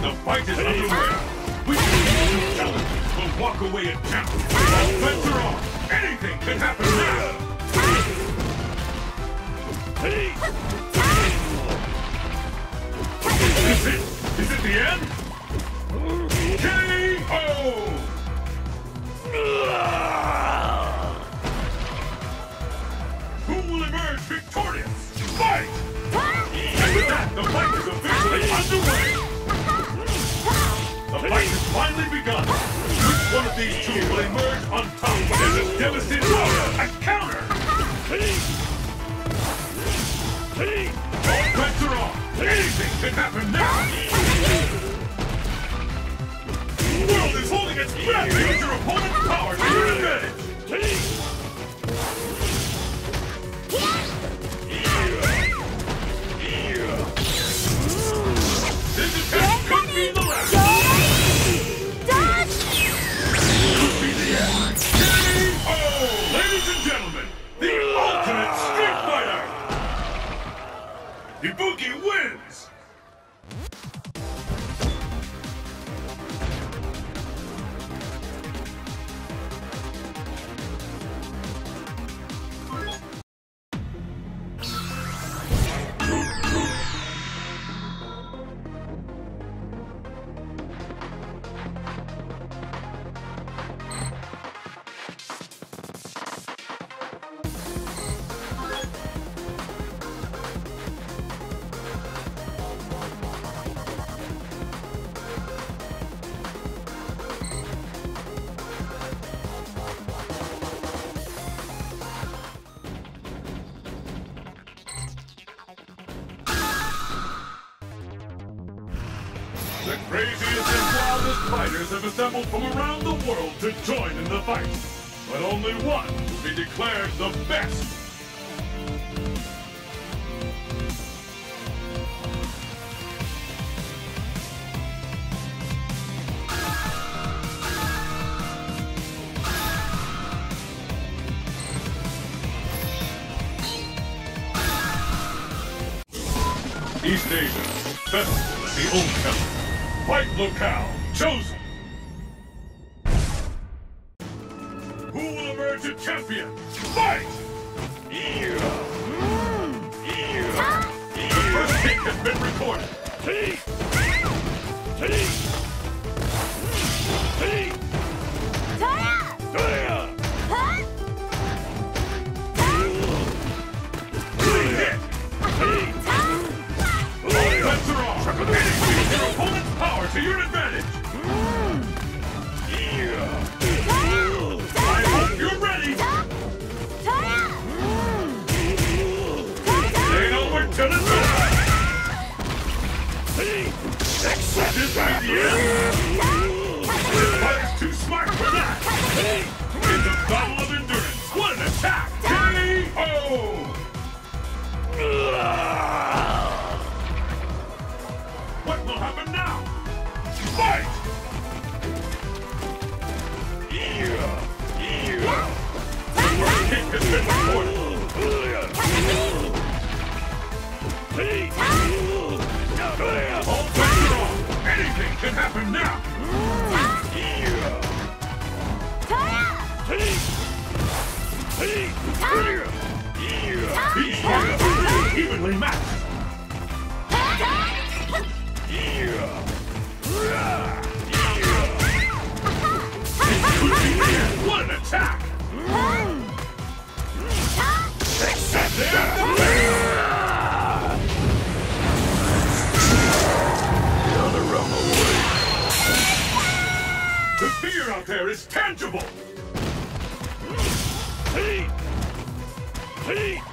The fight is underway. We can challenges will walk away in champions. All bets are on. Anything can happen now. Is it? Is it the end? K.O. Who will emerge victorious? Fight! And with that, the fight is officially underway. The fight has finally begun. Which one of these two will emerge on top? There's a devastating blow. A counter! All bets are on. Anything can happen now. The world is holding its breath. Use your opponent's power to your advantage. This attempt could be the last. Could be the end. K.O. Ladies and gentlemen, the ultimate Street Fighter. Ibuki wins. The craziest and wildest fighters have assembled from around the world to join in the fight. But only one will be declared the best. East Asia, Festival at the Old Town. Fight locale chosen. Who will emerge a champion? Fight! The first kick has been recorded. Clean hit. All bets are off. Use your opponent's power to your advantage. I hope you're ready. Ain't over till it's over. This be the end. This fight is too smart for that. It's a battle of endurance. What an attack! K.O. What will happen now? Fight! The first kick has been recorded. All bets are off. Anything can happen now. These fighters are really evenly matched. What an attack! The other realm away. The fear out there is tangible!